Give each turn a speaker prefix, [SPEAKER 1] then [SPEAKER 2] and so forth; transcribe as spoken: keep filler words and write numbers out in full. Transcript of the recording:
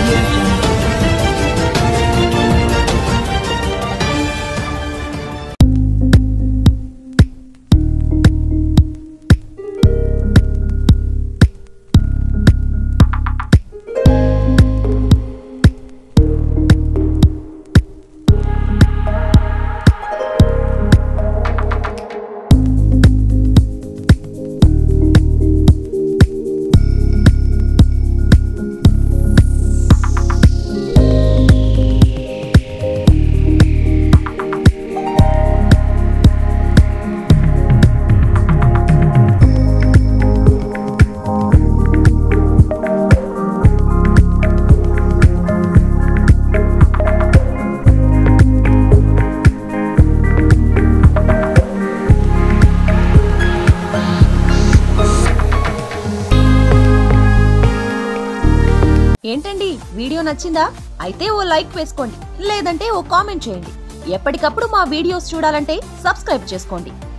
[SPEAKER 1] audio jungle.
[SPEAKER 2] ఏంటండి video నచ్చిందా? అయితే ఓ లైక్ వేసుకోండి, లేదంటే ఓ కామెంట్ చేయండి. ఎప్పటికప్పుడు మా వీడియోస్ చూడాలంటే సబ్స్క్రైబ్ చేసుకోండి.